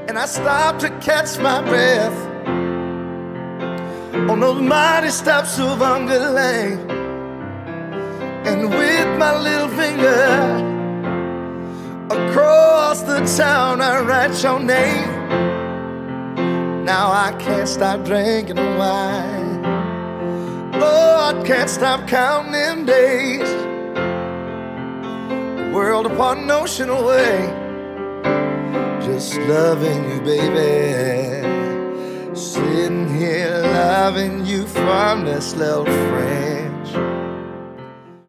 and I stop to catch my breath on those mighty steps of Uncle Lane. And with my little finger across the town I write your name. Now I can't stop drinking the wine. Lord, can't stop counting them days. World apart and ocean away. Just loving you, baby. Sitting here loving you from this little frame.